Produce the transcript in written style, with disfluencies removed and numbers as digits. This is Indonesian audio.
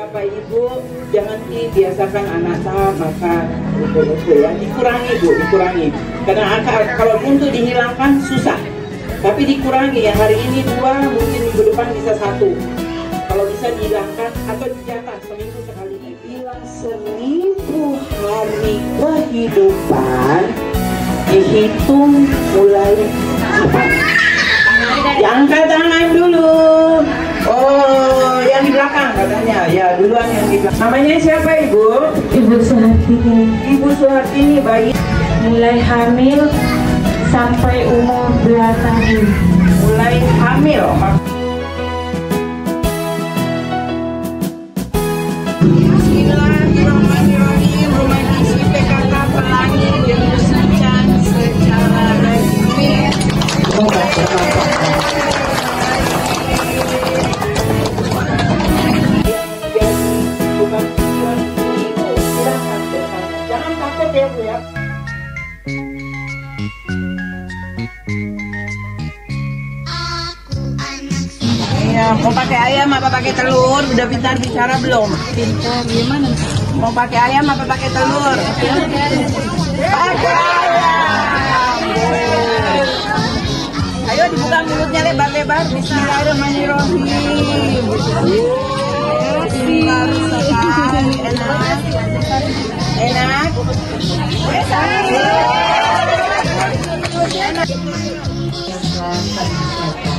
Bapak Ibu jangan dibiasakan anak makan itu ya, dikurangi Bu, dikurangi. Karena kalau untuk dihilangkan susah, tapi dikurangi ya. Hari ini 2, mungkin minggu depan bisa 1. Kalau bisa dihilangkan atau dijatah seminggu sekali. Bilang 1000 hari kehidupan dihitung mulai apa? Angkat tangan dulu. Oh, yang di belakang katanya. Ya, duluan yang di belakang. Namanya siapa Ibu? Ibu Suhartini. Ibu Suhartini, bayi Mulai hamil sampai umur 2 tahun. mulai hamil. Bismillahirrahmanirrahim. Rumah isi PKK Pelangi diresmikan secara resmi. Jangan takut ya Bu ya. Iya, mau pakai ayam apa pakai telur? Udah pintar bicara belum? Pintar gimana? Mau pakai ayam apa pakai telur? Pakai ayam. Ayo dibuka mulutnya lebar-lebar. Bismillahirrahmanirrahim. Pintar sekali. Enak. Enak. Enak.